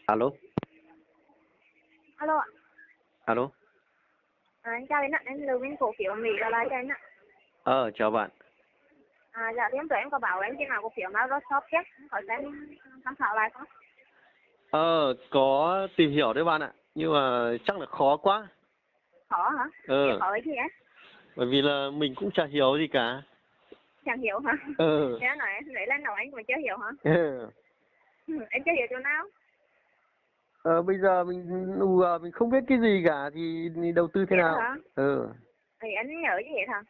Alo, Alo ạ. alo. Anh chào anh ạ, em lưu bên cổ phiếu Mỹ là lại cho anh ạ. Chào bạn. Dạ thì hôm trước em có bảo em khi nào cổ phiếu Microsoft chết, hỏi xem tham khảo lại không? Có tìm hiểu đấy bạn ạ, nhưng mà chắc là khó quá. Khó hả? Hiểu khó cái gì ấy? Bởi vì là mình cũng chả hiểu gì cả. Chẳng hiểu hả? Thế nói lấy lên đầu anh mà chưa hiểu hả? Em chưa hiểu chỗ nào? Bây giờ mình không biết cái gì cả thì đầu tư thế Biết nào? hả? Thì anh nhớ gì vậy hả?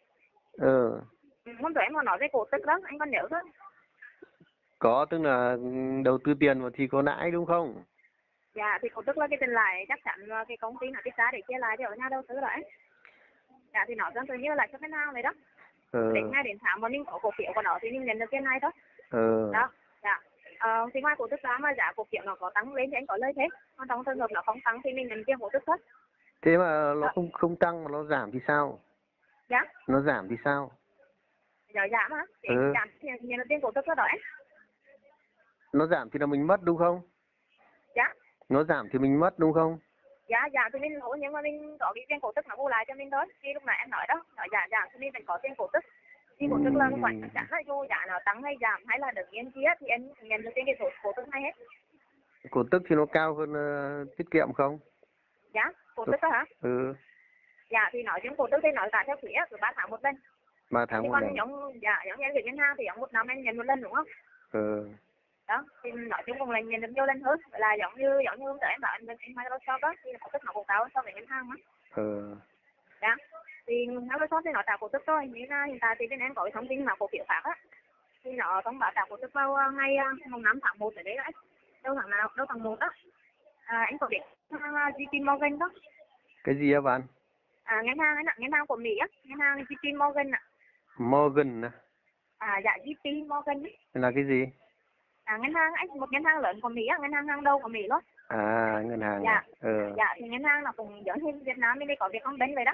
Hôm trước em còn nói về cổ tức đó, anh còn nhớ không? Có, tức là đầu tư tiền mà thì có lãi đúng không? Dạ thì cổ tức là cái tiền lãi chắc chắn là cái công ty nó đi ra để chia lại cho nhà đầu tư đấy. Dạ thì nó tương tự như là cho ngân hàng vậy đó. Đến ngày đến tháng mà mình có cổ phiếu của nó thì mình nhận được tiền này thôi. Đó. Dạ. Thì ngoài cổ tức ra mà giá cổ phiếu nó có tăng lên thì anh có lợi thế. Còn trong trường hợp nó không tăng thì mình nhận tiền cổ tức thôi. Thế mà nó không tăng mà nó giảm thì sao? Dạ. Nó giảm thì sao? Giờ giảm hả? Thì giảm thì nhận được tiền cổ tức đó anh. Nó giảm thì là mình mất đúng không? Dạ. Nó giảm thì mình mất đúng không? Dạ thì mình lỗ nhưng mà mình có cái tiền cổ tức nó bù lại cho mình thôi. Thì lúc nãy em nói đó, nói giảm thì mình vẫn có tiền cổ tức. Thì cổ tức là phải chắc chắn là dù giá nó tăng hay giảm hay là đứng yên kia thì em nhận được tiền cái cổ tức này hết. Cổ tức thì nó cao hơn tiết kiệm không? Dạ, cổ tức đó hả? Dạ thì nói chung cổ tức thì nói cả theo quý á, cứ 3 tháng một lần. 3 tháng một lần. Giống em gửi ngân hàng thì giống một năm em nhận một lần đúng không? Đó, thì nói chung cũng là nhận được nhiều lần hơn. Là giống như hôm trước em bảo anh bên Microsoft đó thì cổ tức nó cũng cao so với ngân hàng mà. Dạ. Thì Microsoft thì nó trả cổ tức thôi, nhưng mà hiện tại thì bên em có cái thông tin mà cổ phiếu khác á. Thì nó thông báo trả cổ tức vào ngày mùng 5 tháng 1 tới đấy đấy. Đâu tháng 1 đó. Anh có biết JP Morgan đó. Cái gì á bạn? Ngân hàng của Mỹ á, ngân hàng JP Morgan ạ. Morgan à? Dạ JP Morgan ấy. Là cái gì? Một ngân hàng lớn của Mỹ á, ngân hàng hàng đầu của Mỹ luôn. Ngân hàng. Dạ thì ngân hàng nó cũng giống như Việt Nam mình có Vietcombank vậy đó.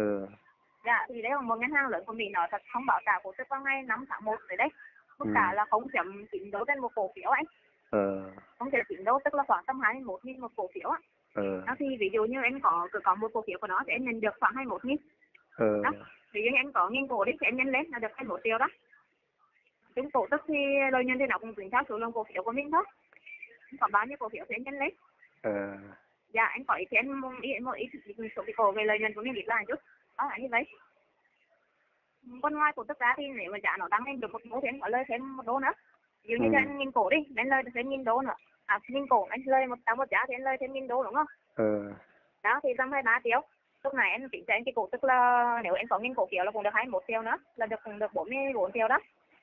Dạ thì đấy là một ngân hàng lớn của Mỹ nó thật thông báo trả cổ tức vào ngày 5 tháng 1 tới đấy. Mức cả là 0.9 đô trên một cổ phiếu anh. 0.9 đô tức là khoảng tầm 21.000 một cổ phiếu á. Đó thì ví dụ như anh có một cổ phiếu của nó thì anh nhận được khoảng 21.000. Đó. Ví dụ như anh có 1.000 cổ đi thì anh nhân lên là được 21 triệu đó. Chúng cổ tức thì lợi nhuận thì nó cũng tính theo số lượng cổ phiếu của mình thôi. Có bao nhiêu cổ phiếu thì anh nhân lên. Dạ anh có ý thì anh một ít số cái cổ về lợi nhuận của mình biết lại chút. Đó là như vậy. Còn ngoài cổ tức ra thì nếu mà giá nó tăng lên được một đô thì anh có lời thêm một đô nữa. Ví dụ như cho anh 1.000 cổ đi, anh lời được thêm 1.000 đô nữa. 1.000 cổ anh lời tăng một giá thì anh lời thêm 1.000 đô đúng không? Đó thì tầm 23 triệu. Lúc này em tính cho anh cái cổ tức là nếu anh có 1.000 cổ phiếu là cũng được 21 triệu nữa, là cũng được 44 triệu đó.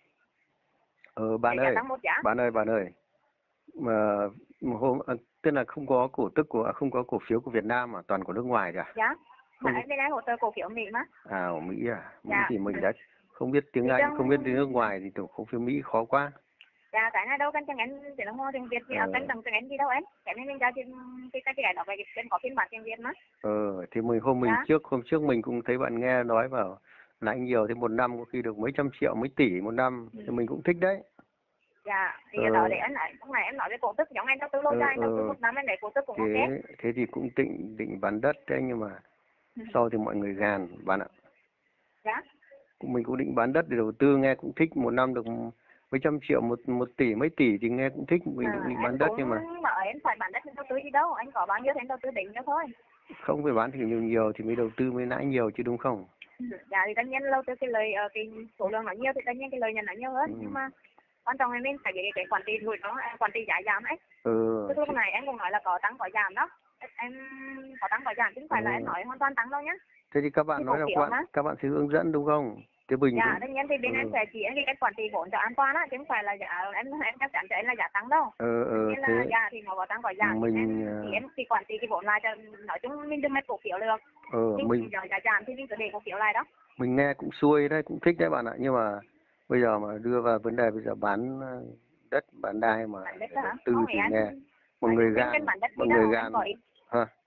Bạn ơi. Mà tức là không có cổ phiếu của Việt Nam mà toàn của nước ngoài cả. Dạ. Mà anh bên đây hỗ trợ cổ phiếu Mỹ mà. Của Mỹ à? Mỹ thì mình đã không biết tiếng Anh, không biết tiếng nước ngoài thì cổ phiếu Mỹ khó quá. Dạ cái này đâu cần tiếng Anh chỉ là hoa tiếng Việt thì cần bằng tiếng Anh gì đâu anh. Cái này mình giao cái đó về bên có phiên bản tiếng Việt mà. Thì hôm trước mình cũng thấy bạn nghe nói vào lãi nhiều thì một năm có khi được mấy trăm triệu, mấy tỷ một năm thì mình cũng thích đấy. Dạ, thì đó để anh nói, lúc này em nói về cổ tức giống anh đầu tư lâu dài, đầu tư một năm anh để cổ tức cũng ok. Thế thì cũng định bán đất đấy nhưng mà sau thì mọi người gàn bạn ạ. Dạ. Mình cũng định bán đất để đầu tư, nghe cũng thích, một năm được mấy trăm triệu, một tỷ, mấy tỷ thì nghe cũng thích, mình cũng định bán đất nhưng mà em phải bán đất đầu tư gì đâu, anh có bao nhiêu thì anh đầu tư định cho thôi. Không phải bán thì nhiều thì mới đầu tư mới lãi nhiều chứ đúng không? Dạ thì tất nhiên đầu tư cái lời cái số lượng nó nhiều thì tất nhiên cái lợi nhuận nó nhiều hơn, nhưng mà quan trọng là mình phải cái quản trị rủi ro, quản trị giá giảm ấy. Tức lúc này em cũng nói là có tăng có giảm đó, em có tăng có giảm chứ không phải là em nói hoàn toàn tăng đâu nhá. Thế thì các bạn nói là các bạn sẽ hướng dẫn đúng không? Thế mình dạ tất nhiên thì bên em sẽ chỉ cái cách quản trị vốn cho an toàn á, chứ không phải là giá em chắc chắn cho em là giá tăng đâu. Nên là giá thì nó có tăng có giảm thì em thì quản trị cái vốn lại cho, nói chung mình đừng mất cổ phiếu được. Mình giá giảm thì mình cứ để cổ phiếu lại đó. Mình nghe cũng xuôi đấy, cũng thích đấy bạn ạ, nhưng mà bây giờ mà đưa vào vấn đề bây giờ bán đất bán đai mà đầu tư thì nghe một người gan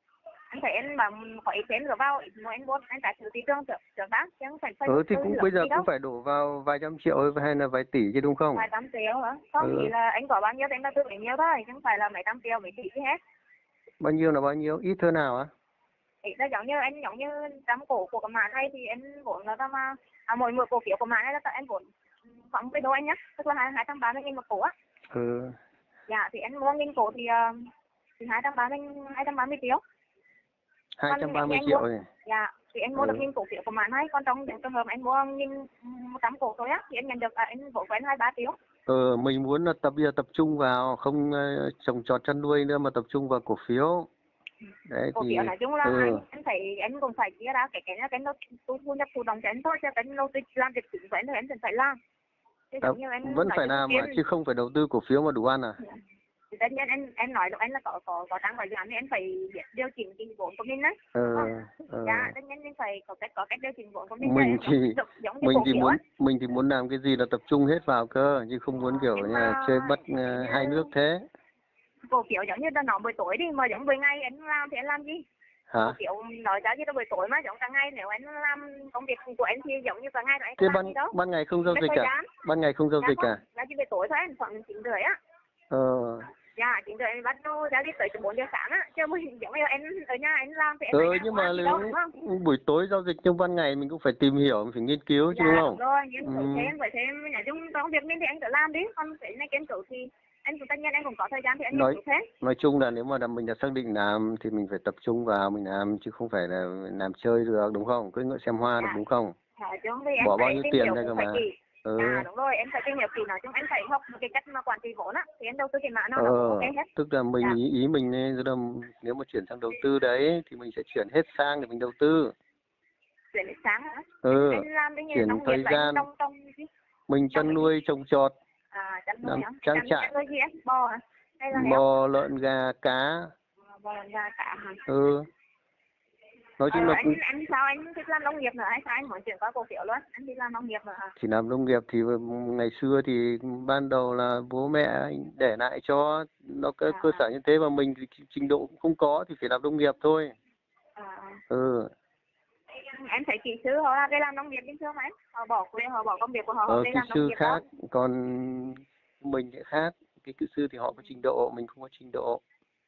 Anh thấy anh mà có ít thêm rồi vào ít mà anh buôn anh trả thử thị trường trước đã chứ không phải thì cũng bây giờ cũng phải đổ vào vài trăm triệu hay là vài tỷ chứ đúng không? Vài trăm triệu hả? Không thì là anh có bao nhiêu thì anh đầu tư bấy nhiêu thôi, chứ không phải là mấy trăm triệu mấy tỷ chứ hết. Bao nhiêu là bao nhiêu? Ít hơn nào á? Ít là giống như trăm cổ của cái mã này thì anh vốn là tầm mỗi cổ phiếu của mã này là anh vốn khoảng 10 đô anh nhá, tức là 230.000 một cổ á. Dạ thì anh mua 1.000 cổ thì 230 triệu. 230 triệu này. Dạ, thì anh mua được 1.000 cổ phiếu của mã này, còn trong trường hợp anh mua 1.100 cổ thôi á thì anh nhận được anh vốn của anh 23 triệu. Mình muốn là bây giờ tập trung vào không trồng trọt chăn nuôi nữa mà tập trung vào cổ phiếu. Đấy cổ phiếu nói chung là anh thấy anh cũng phải chia ra cái thu nhập thụ động cho anh thôi, chứ cái đầu tư làm việc chính của anh thì anh phải làm. Vẫn phải làm mà chứ không phải đầu tư cổ phiếu mà đủ ăn à? Thì tất nhiên anh nói lúc anh là có tăng vào dự án thì anh phải biết điều chỉnh cái vốn của mình đấy. Dạ, tất nhiên anh phải có cách điều chỉnh vốn của mình. Mình thì muốn làm cái gì là tập trung hết vào cơ, chứ không muốn kiểu như là chơi bắt hai nước thế. Cổ phiếu giống như là nó buổi tối đi, mà giống buổi ngày anh làm thì anh làm gì? Hả? Cổ phiếu nói ra như là buổi tối mà giống cả ngày, nếu anh làm công việc của anh thì giống như cả ngày rồi anh không làm gì đâu. Ban ngày không giao dịch à? Ban ngày không giao dịch à? Là chỉ buổi tối thôi, anh khoảng 9:30 á. Dạ, 9:30 anh bắt đầu giao dịch tới 4 giờ sáng á, chứ mình giống như anh ở nhà anh làm thì anh nhưng mà buổi tối giao dịch trong ban ngày mình cũng phải tìm hiểu, mình phải nghiên cứu chứ đúng không? Đúng rồi, nghiên cứu thêm, nói chung công việc mình thì anh tự làm đi, còn cái này nghiên cứu thì anh cũng tất nhiên anh cũng có thời gian thì anh nghiên cứu thêm. Nói chung là nếu mà mình đã xác định làm thì mình phải tập trung vào mình làm, chứ không phải là làm chơi được đúng không? Cứ ngựa xem hoa được đúng không? Bỏ bao nhiêu tiền ra cơ mà. Đúng rồi, em phải tìm hiểu kỹ, nói chung em phải học một cái cách mà quản trị vốn á, thì em đầu tư cái mã nào nó cũng ok hết. Tức là mình ý mình là nếu mà chuyển sang đầu tư đấy thì mình sẽ chuyển hết sang để mình đầu tư. Chuyển hết sang hả? Anh làm chuyển thời gian. Mình chăn nuôi trồng trọt. Chăn nuôi hả? Trang trại. Chăn nuôi gì em? Bò hả? Hay là bò, lợn, gà, cá. Bò, lợn, gà, cá hả? Nói chung là anh sao anh thích làm nông nghiệp nữa hay sao anh muốn chuyển qua cổ phiếu luôn? Anh thích làm nông nghiệp nữa hả? Thì làm nông nghiệp thì ngày xưa thì ban đầu là bố mẹ để lại cho nó cơ sở như thế, mà mình thì trình độ cũng không có thì phải làm nông nghiệp thôi. Em thấy kỹ sư họ đi làm nông nghiệp bình thường mà anh, họ bỏ quê, họ bỏ công việc của họ đi làm nông nghiệp khác đó. Còn mình lại khác, cái kỹ sư thì họ có trình độ, mình không có trình độ.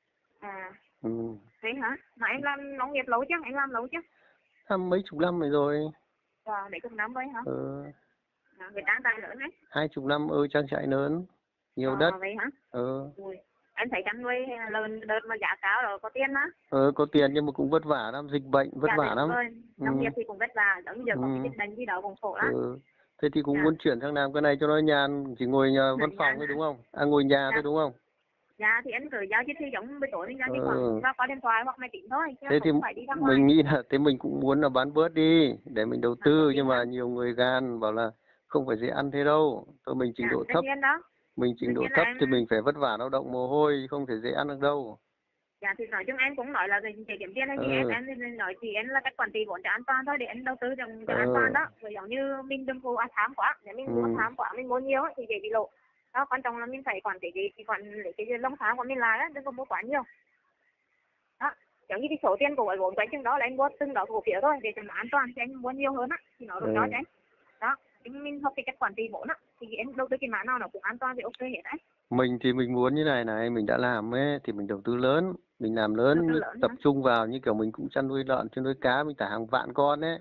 Thế hả? Mà em làm nông nghiệp lâu chứ? Em làm lâu chứ? Mấy chục năm rồi. Mấy chục năm rồi hả? Người trang trại lớn đấy. 20 năm trang trại lớn, nhiều đất. Vậy hả? Em thấy chăn nuôi lợn mà giá cao rồi có tiền á. Có tiền nhưng mà cũng vất vả lắm, dịch bệnh vất vả lắm. Nông nghiệp thì cũng vất vả, giống như giờ có cái dịch bệnh gì đó cũng khổ lắm. Thế thì cũng muốn chuyển sang làm cái này cho nó nhàn, chỉ ngồi nhà văn phòng thôi đúng không? Ngồi nhà thôi đúng không? Dạ thì anh cứ giao dịch thì giống buổi tối mình giao dịch khoảng có điện thoại hoặc máy tính thôi, chứ thế thì phải đi ra ngoài. Mình nghĩ là mình cũng muốn là bán bớt đi để mình đầu tư, nhưng mà nhiều người gan bảo là không phải dễ ăn thế đâu. Thôi mình trình độ thấp. Mình trình độ thấp thì mình phải vất vả lao động mồ hôi, không thể dễ ăn được đâu. Dạ thì nói chung em cũng nói là để kiếm tiền hay gì em thì nói thì em là cách quản trị vốn cho an toàn thôi, để anh đầu tư cho an toàn đó. Rồi giống như mình đừng có tham quá, nếu mình mua tham quá mình mua nhiều thì dễ bị lộ. Đó, quan trọng là mình phải quản trị cái lông tham của mình lại đó, đừng có mua quá nhiều. Đó, giống như cái số tiền của vốn của anh chừng đó là anh mua từng đó cổ phiếu thôi để cho nó an toàn, thì anh mua nhiều hơn á thì nó được cho anh. Đó, mình học cái cách quản trị vốn á thì em đầu tư cái mã nào nó cũng an toàn thì ok hết đấy. Mình thì mình muốn như này, mình đã làm ấy thì mình đầu tư lớn, mình làm lớn, tập trung vào như kiểu mình cũng chăn nuôi lợn, chăn nuôi cá, mình thả hàng vạn con ấy.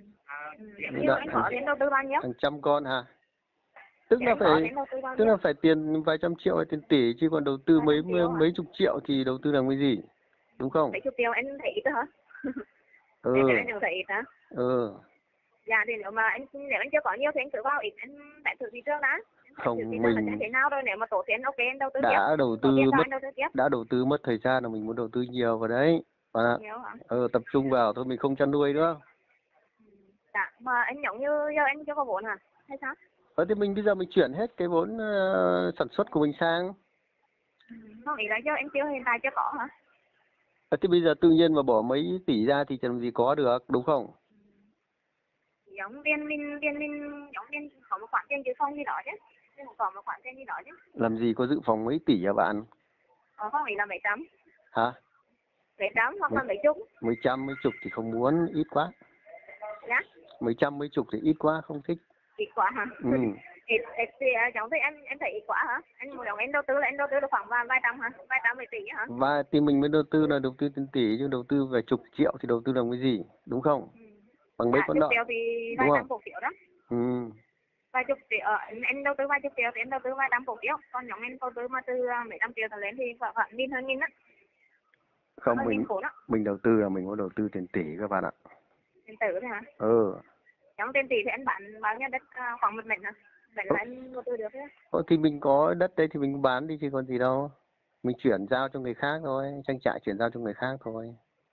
Đầu tư bao nhiêu? Hàng trăm con hả? Tức là phải tiền vài trăm triệu hay tiền tỷ, chứ còn đầu tư mấy chục triệu thì đầu tư làm cái gì, đúng không? Mấy chục triệu anh thấy ít hả? Anh đừng thấy ít hả? Dạ thì nếu anh chưa có nhiều thì anh cứ vào ít, anh phải thử thị trường đã. Không, mình thế nào rồi, nếu mà tổ tiên ok anh đầu tư tiếp. Đã đầu tư mất thời gian là mình muốn đầu tư nhiều vào đấy. Và tập trung vào thôi, mình không chăn nuôi nữa. Dạ, mà anh giống như giờ anh chưa có vốn hả? Hay sao? Thì bây giờ mình chuyển hết cái vốn sản xuất của mình sang. Không, ý là giờ anh hiện tại chưa có hả? Thì bây giờ tự nhiên mà bỏ mấy tỷ ra thì làm gì có được, đúng không? Giống mình có một khoản tiền dự phòng gì đó chứ. Có một khoản tiền gì đó chứ. Làm gì có dự phòng mấy tỷ hả bạn? Không, ý là mấy trăm. Hả? Mấy trăm hoặc là mấy chục. Mấy trăm mấy chục thì không muốn, ít quá. Dạ. Mấy trăm mấy chục thì ít quá, không thích. Ít quá hả? Ừ. Ít thì cháu thấy em thấy ít quá hả? Anh muốn em đầu tư là em đầu tư được khoảng vài trăm hả? Vài trăm mấy tỷ hả? Và thì mình mới đầu tư là đầu tư tiền tỷ, chứ đầu tư về chục triệu thì đầu tư làm cái gì, đúng không? Bằng mấy con nợ. Chục triệu thì vài trăm cổ phiếu đó. Vài chục triệu, em đầu tư vài chục triệu thì em đầu tư vài trăm cổ phiếu. Còn nhóm em đầu tư mà từ mấy trăm triệu trở lên thì khoảng nghìn hơn nghìn đó. Không, mình đầu tư là mình có đầu tư tiền tỷ các bạn ạ. Tiền tử thôi hả? Trong tiền tỷ thì anh bán bao nhiêu đất, khoảng một mảnh hả? Vậy là anh đầu tư được thế? Thì mình có đất đấy thì mình bán đi chứ còn gì đâu. Mình chuyển giao cho người khác thôi, trang trại chuyển giao cho người khác thôi.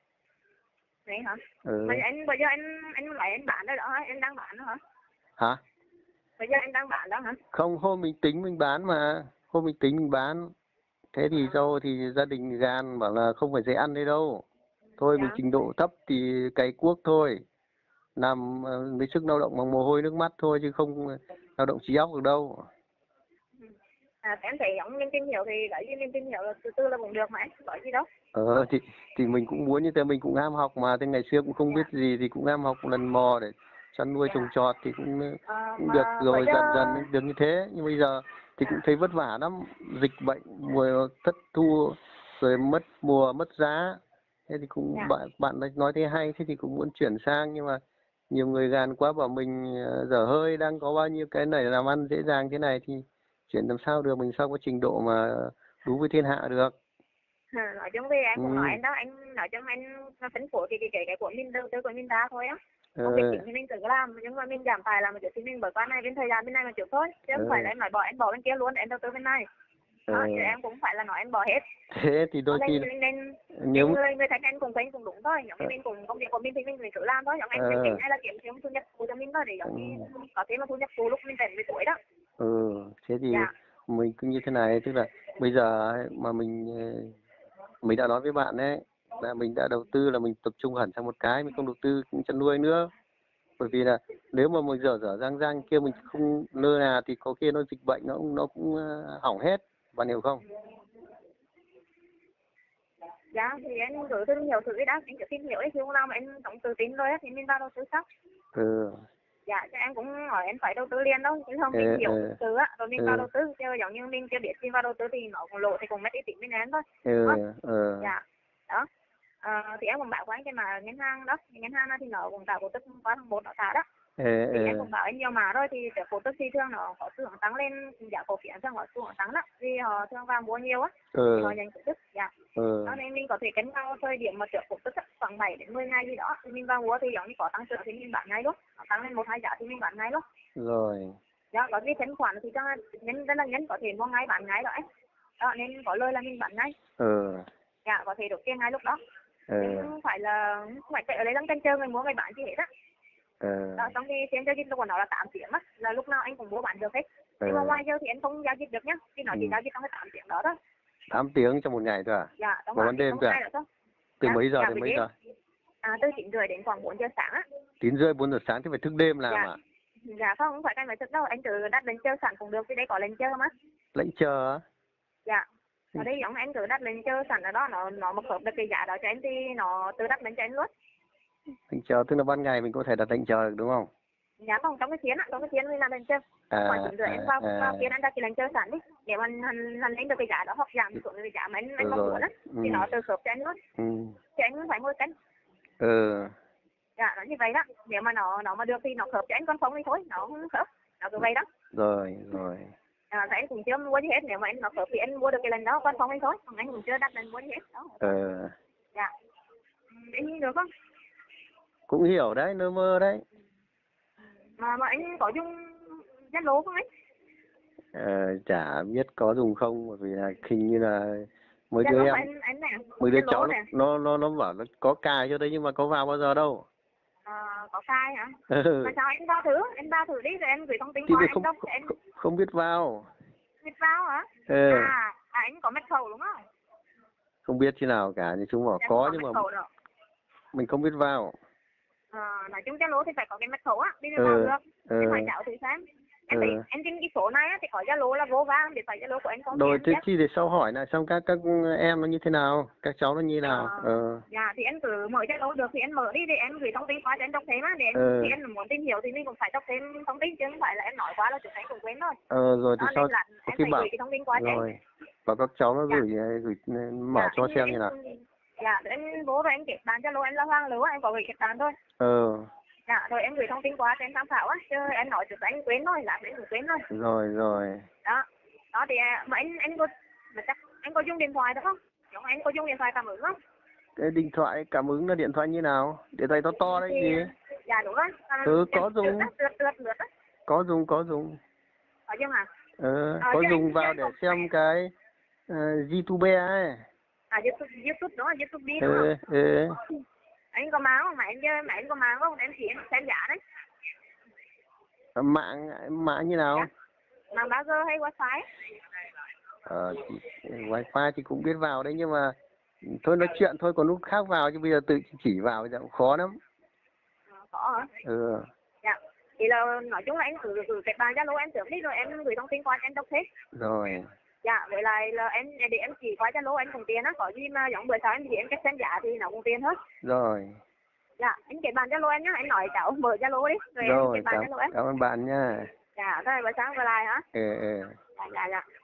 Đấy hả? Bây giờ anh lại anh bán đó hả? Em đang bán đó hả? Hả? Bây giờ anh đang bán đó hả? Không, hôm mình tính mình bán mà. Hôm mình tính mình bán. Thế thì sau thì gia đình gan bảo là không phải dễ ăn đấy đâu. Thôi mình trình độ thấp thì cày cuốc thôi. Làm với sức lao động bằng mồ hôi nước mắt thôi chứ không lao động trí óc được đâu. Em thấy giống Liên Tin Hiểu thì đấy, Liên Tin Hiểu là từ từ là cũng được mà, có gì đâu. Thì mình cũng muốn như thế, mình cũng ham học mà, thế ngày xưa cũng không biết gì thì cũng ham học lần mò để chăn nuôi trồng trọt thì cũng được rồi, dần dần được như thế. Nhưng bây giờ thì cũng thấy vất vả lắm, dịch bệnh, mùa thất thu, rồi mất mùa mất giá. Thế thì cũng bạn nói thế hay, thế thì cũng muốn chuyển sang, nhưng mà nhiều người gàn quá bảo mình dở hơi, đang có bao nhiêu cái này làm ăn dễ dàng thế này thì chuyển làm sao được, mình sao có trình độ mà đú với thiên hạ được. Nói chung thì em cũng nói anh đó, anh nói chung anh tính của cái của mình đầu tư của mình ra thôi á. Công việc chính thì mình tự làm, nhưng mà mình giảm tài làm một chút thì mình bởi qua này bên thời gian bên này mà chịu thôi, chứ không phải là em nói bỏ anh bỏ bên kia luôn, em đầu tư bên này. Đó, chứ em cũng phải là nói anh bỏ hết. Thế thì đôi khi nếu người thành anh cũng thấy cũng đúng thôi, giống như mình cùng công việc của mình thì mình cứ làm thôi, giống anh mình tính hay là kiếm thêm thu nhập phụ cho mình thôi, để giống như có thêm một thu nhập phụ lúc mình rảnh về tuổi đó. Thế thì mình cứ như thế này, tức là bây giờ mà mình đã nói với bạn đấy là mình đã đầu tư là mình tập trung hẳn sang một cái, mình không đầu tư chăn nuôi nữa, bởi vì là nếu mà mình dở dang kia mình không lơ là thì có khi nó dịch bệnh nó cũng hỏng hết, bạn hiểu không? Dạ thì anh cứ tìm hiểu thử đã, anh cứ tìm hiểu ấy, khi hôm nào mà anh tổng tự tin rồi thì mình vào đầu tư sau. Dạ, chứ em cũng hỏi em phải đầu tư liền đâu, chứ không tìm hiểu từ á, rồi mình vào đầu tư, chứ giống như mình chưa biết mình vào đầu tư thì nó cũng lộ thì cũng mất uy tín bên em thôi. Dạ, đó. Thì em cũng bảo với anh cái mà ngân hàng đó, ngân hàng đó thì nó cũng tạo cổ tức qua tháng 1 nó trả đó. Thì em cũng bảo anh nhiều mà rồi, thì cái cổ tức thì thường nó có xu hướng tăng lên, giá cổ phiếu thường có xu hướng tăng đó, vì họ thường vào mua nhiều á, thì họ nhận cổ tức. Dạ. Đó nên mình có thể cân vào thời điểm mà trước cổ tức khoảng 7 đến 10 ngày gì đó, thì mình vào mua thì giống như có tăng trưởng thì mình bán ngay luôn, tăng lên 1-2 giá thì mình bán ngay luôn. Rồi. Dạ, có cái thanh khoản thì cho nhân rất là nhân có thể mua ngay bán ngay rồi. Đó nên có lời là mình bán ngay. Dạ, có thể được tiền ngay lúc đó. Nhưng không phải chạy ở đấy lăng canh chơi người mua người bán gì hết á. Đó, trong khi phiên giao dịch của nó là 8 tiếng á, là lúc nào anh cũng mua bán được hết. Nhưng mà ngoài giờ thì anh không giao dịch được nhá, thì nó chỉ giao dịch trong cái 8 tiếng đó thôi. 8 tiếng trong một ngày thôi à? Dạ, trong ban đêm cơ à? Từ mấy giờ đến mấy giờ? Từ 9:30 đến khoảng 4 giờ sáng á. 9:30 4 giờ sáng thì phải thức đêm làm à? Dạ không phải cái phải thức đâu, anh cứ đặt lệnh chờ sẵn cũng được, vì đây có lệnh chờ mà. Lệnh chờ á? Dạ. Ở đây giống anh cứ đặt lệnh chờ sẵn ở đó, nó mà khớp được cái giá đó cho anh thì nó tự đặt lệnh cho anh luôn. Lệnh chờ tức là ban ngày mình có thể đặt lệnh chờ được đúng không? Dạ không, trong cái phiên mình làm lệnh chờ. Khoảng 9:30 em vào phiên anh đặt cái lệnh chờ sẵn đi, để mà hắn lấy được cái giá đó hoặc giảm xuống cái giá mà anh mong muốn á, thì nó tự khớp cho anh luôn. Chứ anh không phải ngồi canh. Dạ, nó như vậy đó. Nếu mà nó mà được thì nó khớp cho anh, còn không thì thôi, nó không khớp. Nó cứ vậy đó. Rồi. Thì anh cũng chưa mua gì hết, nếu mà anh nó khớp thì anh mua được cái lần đó, còn không thì thôi. Còn anh cũng chưa đặt lần mua gì hết đó. Dạ. Anh nhìn được không? Cũng hiểu đấy, nơ mơ đấy. Mà anh có dùng Zalo không anh? Chả biết có dùng không, bởi vì là hình như là mấy đứa cháu nó bảo nó có cài cho đấy, nhưng mà có vào bao giờ đâu. Có cài hả? Mà sao anh vào thử đi rồi em gửi thông tin qua anh đâu. Không biết vào. Biết vào hả? Anh có mật khẩu đúng không? Không biết thế nào cả, nhưng chúng bảo có nhưng mà mình không biết vào. Nói chung Zalo thì phải có cái mật khẩu á, đi vào được. Em hỏi cháu thử xem. Em tin cái số này á, thì có Zalo là vô vàng, để phải Zalo của anh không. Rồi thế chi để sau hỏi lại xong các em nó như thế nào, các cháu nó như thế nào. Dạ thì anh cứ mở Zalo được thì anh mở đi, thì em gửi thông tin qua cho anh đọc thêm á, để thì anh muốn tìm hiểu thì mình cũng phải đọc thêm thông tin, chứ không phải là em nói quá là chúng anh cũng quên thôi. Rồi thì sau em phải gửi cái thông tin qua cho rồi bảo các cháu nó gửi mở cho xem như nào. Dạ, anh vô rồi anh kết bạn Zalo em là Hoàng Lưu, em có gửi kết bạn thôi. Dạ, rồi em gửi thông tin qua cho em tham khảo á, chứ em nói trước anh quên thôi, là em cũng quên thôi. Rồi. Đó thì mà anh có, mà chắc anh có dùng điện thoại được không? Đúng, anh có dùng điện thoại cảm ứng không? Cái điện thoại cảm ứng là điện thoại như nào? Điện thoại to to đấy gì? Dạ đúng rồi. Có dùng. Có dùng. Có dùng à? Có dùng vào để xem cái YouTube ấy. YouTube đúng không? YouTube đi đúng không? Anh có mạng không? Mà anh có mạng không? Em chỉ em xem giá đấy. Mạng như nào? Mạng 3G hay wifi? Wifi thì cũng biết vào đấy, nhưng mà thôi nói chuyện thôi, còn lúc khác vào, chứ bây giờ tự chỉ vào thì cũng khó lắm. Khó hả? Dạ. Thì là nói chung là anh cứ kết bạn Zalo em trước đi, rồi em gửi thông tin qua cho anh đọc hết. Rồi. Dạ, vậy là em để em chỉ qua Zalo anh cùng tiền á, có gì mà giống bữa sau em chỉ em cách xem giá thì nó cùng tiền hết. Rồi. Dạ, anh kết bạn Zalo em nhá, anh nói cháu mở Zalo đi, rồi em kết bạn Zalo em. Cảm ơn bạn nha. Dạ, thôi bữa sáng về lại hả? Dạ.